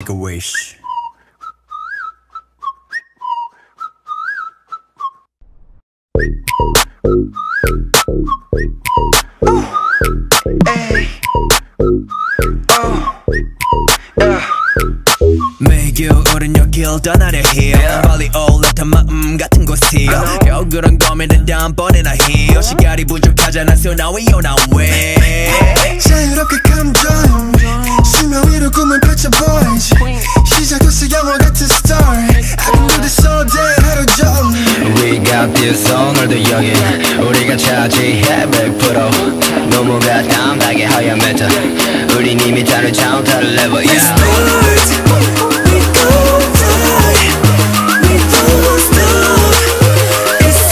Make a wish. 매겨오른 여길 떠나려 해요. 빨리 올라탄 마음 같은 곳이요. 겨울은 고민은 다음번에나 해요. 시간이 부족하잖아 so now we on our way. 자유롭게 감정 수면 위로 꿈을 펼쳐 boys. 시작됐어 영화 같은 story. I can do this all day 하루 종일. We got this 오늘도 여기 우리가 차지해 100% 너무가 담당해 하얀 메타 우린 이미 다른 차원 다른 레벨 yeah. Let's start. We go fly. We don't stop. It's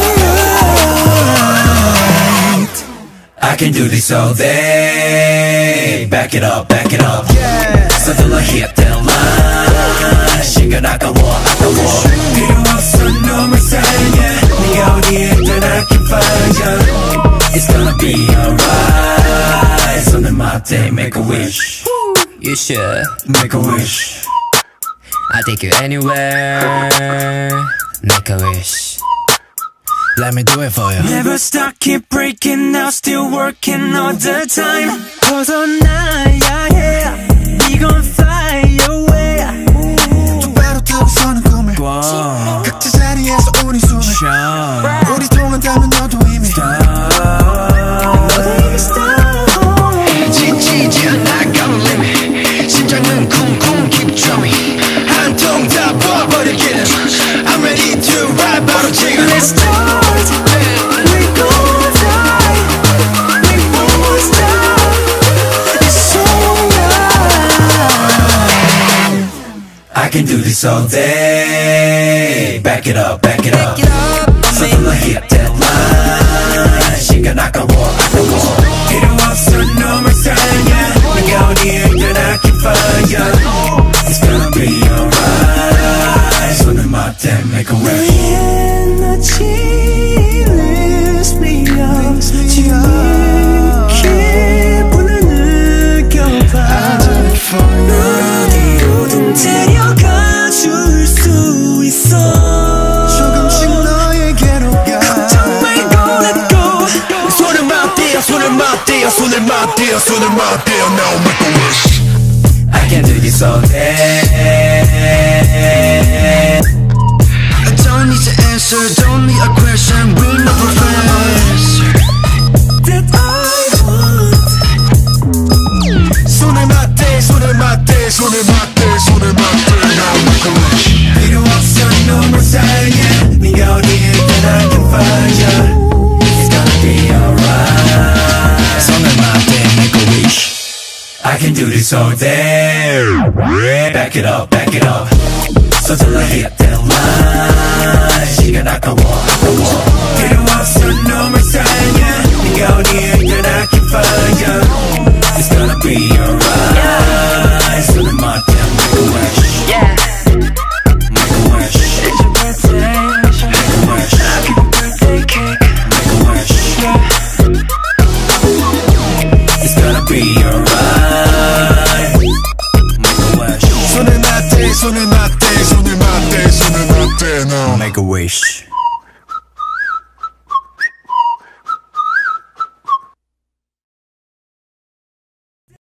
alright. I can do this all day. Back it up, back it up. Yeah. 서둘러 hit that line. 시간 아까워. 필요 없어 놈을 사랑해. 네가 어디에 있든 I can find you. It's gonna be alright. 손을 맞대 make a wish. You should Make a wish. I'll take you anywhere Make a wish Let me do it for you. Never stop, keep breaking now, still working all the time. 벗어나야 해. We gon' fly away. 똑바로 타고 서는 꿈을 Wow. 각자 자리에서 우리 숨을 Shine. 우리 통한다면 너도 이미 지치지 않아 got a limit 심장은 쿵쿵 keep drumming 한 통 다 부어버리기는 I'm ready to ride 바로 지금 Let's start. We gon' fly. We won't stop. It's alright. I can do this all day. Back it up, back it up. 서둘러 hit that line. 시간 아까워. 필요 없어 놈을 사랑해. 네가 어디에 있든 I can find you. It's gonna be alright. 손을 맞대 make a wish. 에너지 lift me up. 지금 기분을 느껴봐. 어디로든 데려가 줄 수 있어. 조금씩 너에게로 가. 걱정 말고 let go. 손을 맞대요, 손을 맞대요, 손을 맞대요, 손을 맞대요. Now make a wish. I can do this all day. I don't need to answer Don't need a question We know we're friends That I want. 손을 맞대, 손을 맞대, 손을 맞대, 손을 맞대. Now make a wish. 필요 없어 놈을 사랑해. 네가 어디에 있든 I can find you. It's gonna be alright. 손을 맞대 make a wish. I can do this all day. Back it up, back it up. 서둘러 hit that line. 시간 아까워. 필요 없어 놈을 사랑해. 네가 어디에 있든 I can find you. It's gonna be alright. 손을 맞대 make a wish. Yeah Make a wish. It's your birthday. Make a wish. Keep a birthday cake. Make a wish. It's gonna be alright. Make a wish. 손을 맞대, 손을 맞대, 손을 맞대, 손을 맞대. Now Make a wish.